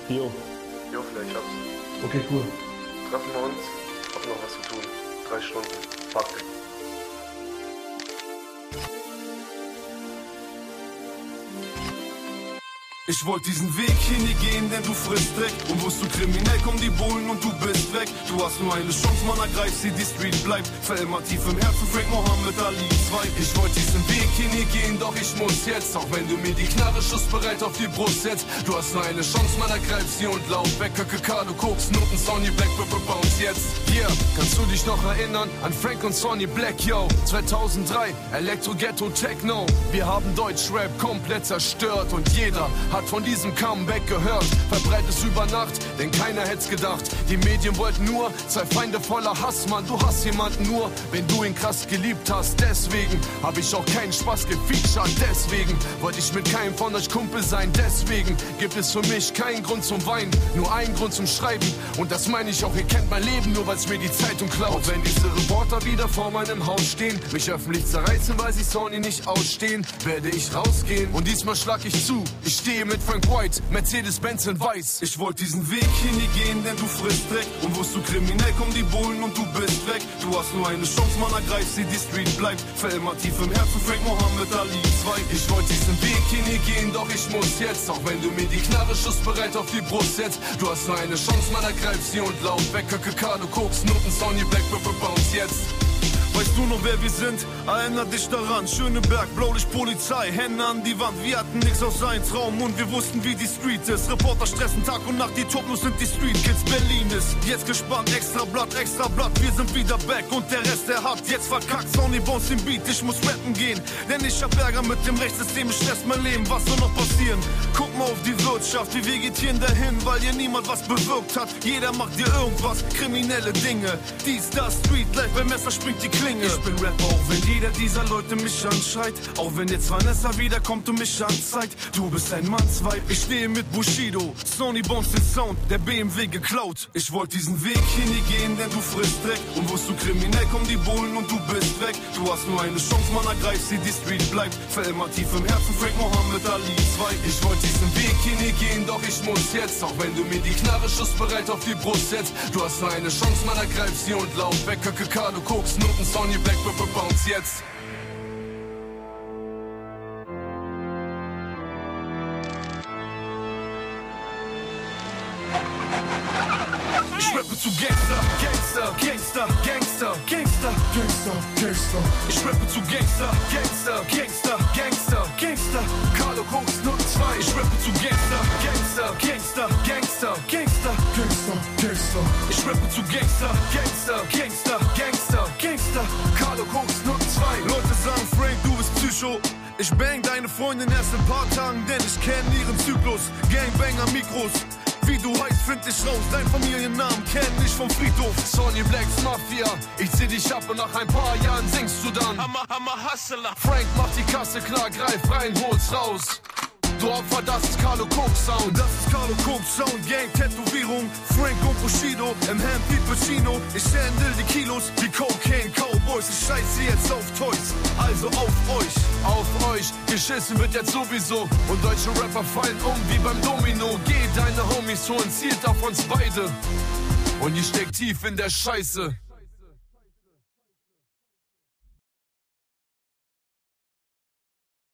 Jo. Jo, vielleicht hab's. Okay, cool. Treffen wir uns. Hab noch was zu tun. 3 Stunden. Fahrtweg. Ich wollte diesen Weg hier nie gehen, denn du frisst Dreck. Und wirst du kriminell, kommen die Bullen und du bist weg. Du hast nur eine Chance, man, ergreif sie, die Street bleibt. Für immer tief im Herzen, Frank Mohammed Ali 2. Ich wollte diesen Weg hier nie gehen, doch ich muss jetzt. Auch wenn du mir die Knarre schussbereit auf die Brust setzt. Du hast nur eine Chance, man, ergreif sie und lauf weg. Kakado, Koks, Noten, Sonny Black, Bounce jetzt. Hier, kannst du dich noch erinnern an Frank und Sonny Black, yo. 2003, Elektro, Ghetto, Techno. Wir haben Deutschrap komplett zerstört und jeder hat von diesem Comeback gehört. Verbreitet es über Nacht, denn keiner hätt's gedacht. Die Medien wollten nur 2 Feinde voller Hass, Mann. Du hast jemanden nur, wenn du ihn krass geliebt hast. Deswegen hab ich auch keinen Spaß gefeatured. Deswegen wollte ich mit keinem von euch Kumpel sein. Deswegen gibt es für mich keinen Grund zum Weinen, nur einen Grund zum Schreiben. Und das meine ich auch, ihr kennt mein Leben, nur weil's mir die Zeitung klaut. Auch wenn diese Reporter wieder vor meinem Haus stehen, mich öffentlich zerreißen, weil sie Sony nicht ausstehen, werde ich rausgehen und diesmal schlag ich zu. Ich stehe mit Frank White, Mercedes-Benz in Weiß. Ich wollte diesen Weg hier nie gehen, denn du frisst Dreck. Und wirst du kriminell, kommen die Bullen und du bist weg. Du hast nur eine Chance, man, ergreif sie, die Street bleibt. Für immer tief im Herzen, Frank Mohammed Ali 2. Ich wollte diesen Weg hier nie gehen, doch ich muss jetzt. Auch wenn du mir die Knarre schussbereit auf die Brust setzt. Du hast nur eine Chance, man, ergreif sie und lauf weg. Kakado, Koks, Noten, Sonny Black, Bounce jetzt. Weißt du noch, wer wir sind? Erinner dich daran. Schöneberg, Blaulicht, Polizei, Hände an die Wand. Wir hatten nix aus seinem Traum und wir wussten, wie die Street ist. Reporter stressen Tag und Nacht, die Toplos sind die Street Kids. Berlin ist jetzt gespannt, extra Blatt. Wir sind wieder back und der Rest, der hat jetzt verkackt. Sonny Bones im Beat, ich muss rappen gehen. Denn ich hab Ärger mit dem Rechtssystem, ich stress mein Leben. Was soll noch passieren? Guck mal auf die Wirtschaft, wir vegetieren dahin, weil hier niemand was bewirkt hat. Jeder macht dir irgendwas, kriminelle Dinge. Dies, das, Street Life, beim Messer springt die Klinge. Ich bin Rapper, auch wenn jeder dieser Leute mich anschreit. Auch wenn jetzt Vanessa wiederkommt und mich anzeigt. Du bist ein Mannsweib, ich stehe mit Bushido. Sony Bones den Sound, der BMW geklaut. Ich wollte diesen Weg hier nie gehen, denn du frisst Dreck. Und wirst du kriminell, kommen die Bullen und du bist weg. Du hast nur eine Chance, man, ergreif sie, die Street bleibt. Für immer tief im Herzen, Frank Mohammed Ali 2. Ich wollte diesen Weg hier nie gehen, doch ich muss jetzt. Auch wenn du mir die Knarre schussbereit auf die Brust setzt. Du hast nur eine Chance, man, ergreif sie und lauf weg. Kakado, Koks, Noten, Sonny Black, Bounce jetzt. Ich rappe zu Gangster, Gangster, Gangster, Gangster, Gangster, Gangster, Gangster. Ich rappe zu Gangster, Gangster, Gangster, Gangster, Gangster. Carlo Koks 02. Ich rappe zu Gangster, Gangster, Gangster, Gangster, Gangster, Gangster, Gangster. Ich rappe zu Gangster, Gangster, Gangster, Gangster, Gangster. Carlo Koks 02. Leute sagen, Frank, du bist Psycho. Ich bang deine Freundin erst in paar Tagen, denn ich kenn ihren Zyklus. Gangbanger Mikros. Wie du heißt, find ich raus, dein Familiennamen kenn ich vom Friedhof. Sonny Blacks Mafia, ich zieh dich ab und nach ein paar Jahren singst du dann. I'm a hustler. Frank macht die Kasse klar, greif rein, hol's raus. Du Opfer, das ist Carlo Koks Sound. Das ist Carlo Koks Sound, Gang, Tätowierung. Frank und Bushido, im Hand wie Pacino. Ich handle die Kilos wie Cocaine Cowboys. Ich scheiße jetzt auf Toys, also auf euch. Auf euch, geschissen wird jetzt sowieso. Und deutsche Rapper fallen um wie beim Domino. Geh deine Homies holen, zielt auf uns beide. Und ihr steckt tief in der Scheiße.